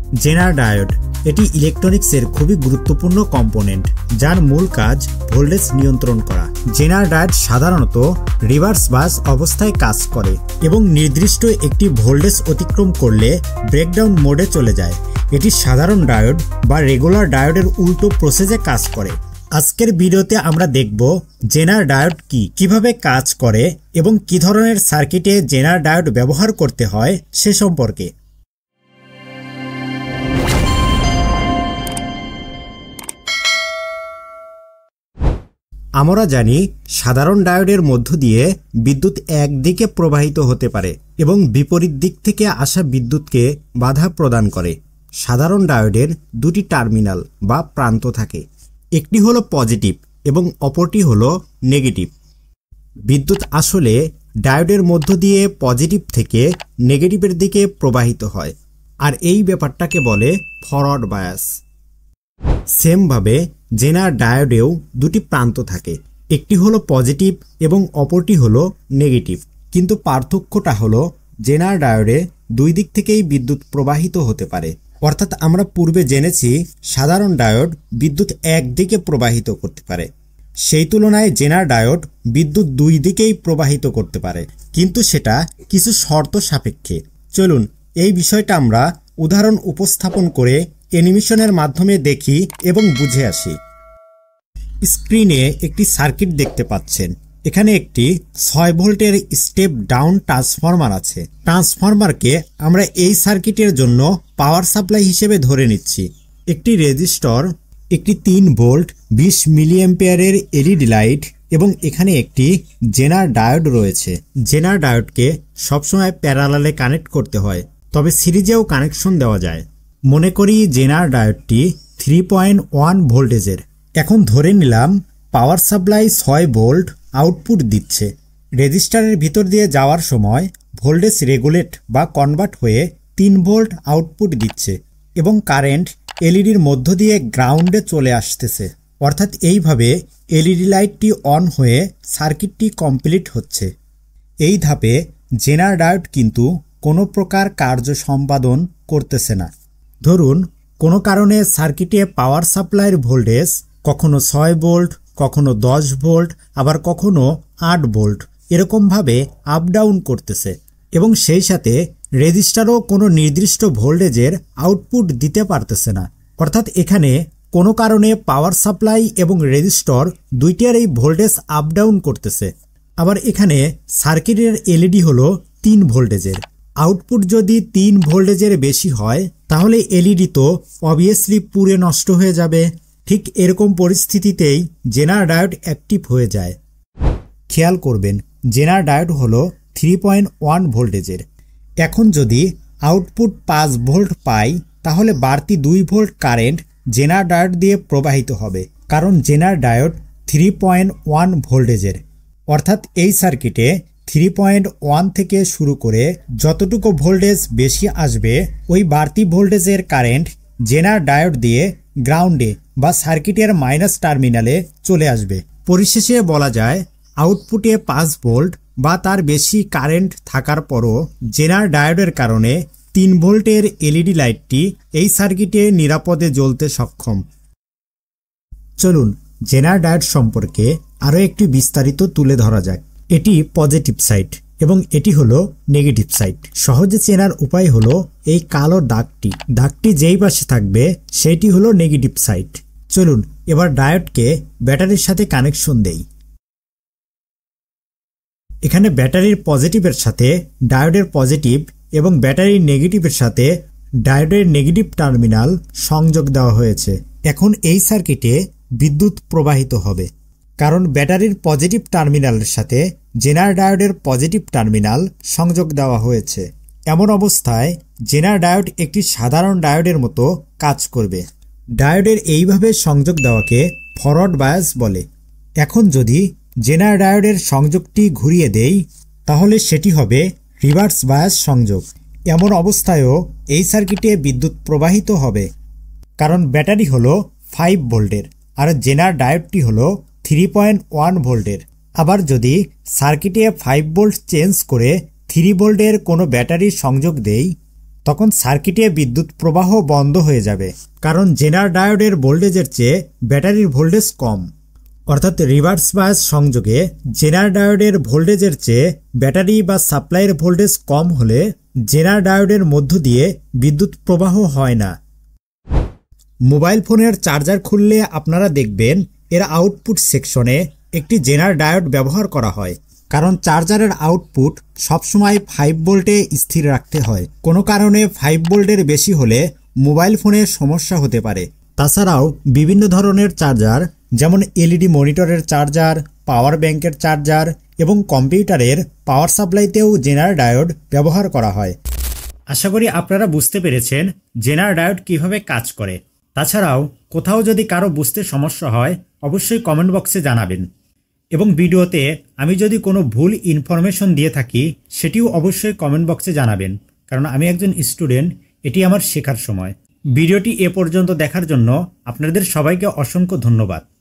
জেনার diode এটি ইলেকট্রনিক্সের খুবই গুরুত্বপূর্ণ কম্পোনেন্ট, যার মূল কাজ ভোল্টেজ নিয়ন্ত্রণ করা। জেনার ডায়োড সাধারণত রিভার্স বায়াস অবস্থায় কাজ করে এবং নির্দিষ্ট একটি ভোল্টেজ অতিক্রম করলে ব্রেকডাউন মোডে চলে যায়। এটি সাধারণ ডায়োড বা রেগুলার ডায়োডের উল্টো প্রসেসে কাজ করে। আজকের ভিডিওতে আমরা দেখব জেনার ডায়োড কি, কিভাবে কাজ করে এবং কি ধরনের সার্কিটে জেনার ডায়োড ব্যবহার করতে হয় সে সম্পর্কে। আমরা জানি সাধারণ ডায়োডের মধ্য দিয়ে বিদ্যুৎ একদিকে প্রবাহিত হতে পারে এবং বিপরীত দিক থেকে আসা বিদ্যুৎকে বাধা প্রদান করে। সাধারণ ডায়োডের দুটি টার্মিনাল বা প্রান্ত থাকে, একটি হলো পজিটিভ এবং অপরটি হলো নেগেটিভ। বিদ্যুৎ আসলে ডায়োডের মধ্য দিয়ে পজিটিভ থেকে নেগেটিভের দিকে প্রবাহিত হয়, আর এই ব্যাপারটাকে বলে ফরওয়ার্ড বায়াস। সেমভাবে জেনার ডায়োডেও দুটি প্রান্ত থাকে, একটি হলো পজিটিভ এবং অপরটি হলো নেগেটিভ। কিন্তু পার্থক্যটা হলো জেনার ডায়োডে দুই দিক থেকেই বিদ্যুৎ প্রবাহিত হতে পারে। অর্থাৎ আমরা পূর্বে জেনেছি সাধারণ ডায়োড বিদ্যুৎ একদিকে প্রবাহিত করতে পারে, সেই তুলনায় জেনার ডায়োড বিদ্যুৎ দুই দিকেই প্রবাহিত করতে পারে, কিন্তু সেটা কিছু শর্ত সাপেক্ষে। চলুন এই বিষয়টা আমরা উদাহরণ উপস্থাপন করে অ্যানিমেশনের মাধ্যমে দেখি এবং বুঝে আসি। স্ক্রিনে একটি সার্কিট দেখতে পাচ্ছেন। এখানে একটি 6 ভোল্টের স্টেপ ডাউন ট্রান্সফরমার আছে। ট্রান্সফরমারকে আমরা এই সার্কিটের জন্য পাওয়ার সাপ্লাই হিসেবে ধরে নিচ্ছি। একটি রেজিস্টর, একটি 3 ভোল্ট 20 মিলিঅ্যাম্পিয়ারের এলইডি লাইট এবং এখানে একটি জেনার ডায়োড রয়েছে। জেনার ডায়োডকে সবসময় প্যারালালে কানেক্ট করতে হয়, তবে সিরিজেও কানেকশন দেওয়া যায়। মনে করি জেনার ডায়োডটি 3.1 ভোল্টেজের। এখন ধরে নিলাম পাওয়ার সাপ্লাই 6 ভোল্ট আউটপুট দিচ্ছে। রেজিস্টারের ভিতর দিয়ে যাওয়ার সময় ভোল্টেজ রেগুলেট বা কনভার্ট হয়ে 3 ভোল্ট আউটপুট দিচ্ছে এবং কারেন্ট এলইডির মধ্য দিয়ে গ্রাউন্ডে চলে আসতেছে। অর্থাৎ এইভাবে এলইডি লাইটটি অন হয়ে সার্কিটটি কমপ্লিট হচ্ছে। এই ধাপে জেনার ডায়োড কিন্তু কোনো প্রকার কার্য সম্পাদন করতেছে না। ধরুন কোনো কারণে সার্কিটে পাওয়ার সাপ্লাইয়ের ভোল্টেজ কখনো 6 ভোল্ট, কখনো 10 ভোল্ট, আবার কখনো 8 ভোল্ট এরকমভাবে আপ ডাউন করতেছে এবং সেই সাথে রেজিস্টারও কোনো নির্দিষ্ট ভোল্টেজের আউটপুট দিতে পারতেছে না। অর্থাৎ এখানে কোনো কারণে পাওয়ার সাপ্লাই এবং রেজিস্টর দুইটার এই ভোল্টেজ আপ ডাউন করতেছে। আবার এখানে সার্কিটের এলইডি হলো 3 ভোল্টেজের। আউটপুট যদি 3 ভোল্টেজের বেশি হয় তাহলে এলইডি তো অবভিয়াসলি পুড়ে নষ্ট হয়ে যাবে। ঠিক এরকম পরিস্থিতিতেই জেনার ডায়োড অ্যাক্টিভ হয়ে যায়। খেয়াল করবেন জেনার ডায়োড হলো 3.1 ভোল্টেজের। এখন যদি আউটপুট 5 ভোল্ট পাই তাহলে বাড়তি 2 ভোল্ট কারেন্ট জেনার ডায়োড দিয়ে প্রবাহিত হবে, কারণ জেনার ডায়োড 3.1 ভোল্টেজের। অর্থাৎ এই সার্কিটে 3.1 থেকে শুরু করে যতটুকু ভোল্টেজ বেশি আসবে ওই বাড়তি ভোল্টেজের কারেন্ট জেনার ডায়োড দিয়ে গ্রাউন্ডে বা সার্কিটের মাইনাস টার্মিনালে চলে আসবে। পরিশেষে বলা যায় আউটপুটে 5 ভোল্ট বা তার বেশি কারেন্ট থাকার পরও জেনার ডায়োডের কারণে 3 ভোল্টের এলইডি লাইটটি এই সার্কিটে নিরাপদে জ্বলতে সক্ষম। চলুন জেনার ডায়োড সম্পর্কে আরও একটি বিস্তারিত তুলে ধরা যাক। এটি পজিটিভ সাইড এবং এটি হলো নেগেটিভ সাইড। সহজে চেনার উপায় হলো এই কালো দাগটি যেই পাশে থাকবে সেটি হলো নেগেটিভ সাইড। চলুন এবার ডায়োডকে ব্যাটারির সাথে কানেকশন দেই। এখানে ব্যাটারির পজিটিভের সাথে ডায়োডের পজিটিভ এবং ব্যাটারির নেগেটিভের সাথে ডায়োডের নেগেটিভ টার্মিনাল সংযোগ দেওয়া হয়েছে। এখন এই সার্কিটে বিদ্যুৎ প্রবাহিত হবে, কারণ ব্যাটারির পজিটিভ টার্মিনালের সাথে জেনার ডায়োডের পজিটিভ টার্মিনাল সংযোগ দেওয়া হয়েছে। এমন অবস্থায় জেনার ডায়োড একটি সাধারণ ডায়োডের মতো কাজ করবে। ডায়োডের এইভাবে সংযোগ দেওয়াকে ফরওয়ার্ড বায়াস বলে। এখন যদি জেনার ডায়োডের সংযোগটি ঘুরিয়ে দেই তাহলে সেটি হবে রিভার্স বায়াস সংযোগ। এমন অবস্থায়ও এই সার্কিটে বিদ্যুৎ প্রবাহিত হবে, কারণ ব্যাটারি হলো 5 ভোল্টের আর জেনার ডায়োডটি হলো 3.1 ভোল্টের। আবার যদি সার্কিটে 5 ভোল্ট চেঞ্জ করে 3 ভোল্টের কোনো ব্যাটারির সংযোগ দেই তখন সার্কিটে বিদ্যুৎ প্রবাহ বন্ধ হয়ে যাবে, কারণ জেনার ডায়োডের ভোল্টেজের চেয়ে ব্যাটারির ভোল্টেজ কম। অর্থাৎ রিভার্স বায়াস সংযোগে জেনার ডায়োডের ভোল্টেজের চেয়ে ব্যাটারি বা সাপ্লাইয়ের ভোল্টেজ কম হলে জেনার ডায়োডের মধ্য দিয়ে বিদ্যুৎ প্রবাহ হয় না। মোবাইল ফোনের চার্জার খুললে আপনারা দেখবেন এর আউটপুট সেকশনে একটি জেনার ডায়োড ব্যবহার করা হয়, কারণ চার্জারের আউটপুট সবসময় 5 ভোল্টে স্থির রাখতে হয়। কোনো কারণে 5 ভোল্টের বেশি হলে মোবাইল ফোনের সমস্যা হতে পারে। তাছাড়াও বিভিন্ন ধরনের চার্জার, যেমন এলইডি মনিটরের চার্জার, পাওয়ার ব্যাংকের চার্জার এবং কম্পিউটারের পাওয়ার সাপ্লাইতেও জেনার ডায়োড ব্যবহার করা হয়। আশা করি আপনারা বুঝতে পেরেছেন জেনার ডায়োড কিভাবে কাজ করে। তাছাড়াও কোথাও যদি কারো বুঝতে সমস্যা হয় অবশ্যই কমেন্ট বক্সে জানাবেন, এবং ভিডিওতে আমি যদি কোনো ভুল ইনফরমেশন দিয়ে থাকি সেটিও অবশ্যই কমেন্ট বক্সে জানাবেন, কারণ আমি একজন স্টুডেন্ট, এটি আমার শেখার সময়। ভিডিওটি এ পর্যন্ত দেখার জন্য আপনাদের সবাইকে অসংখ্য ধন্যবাদ।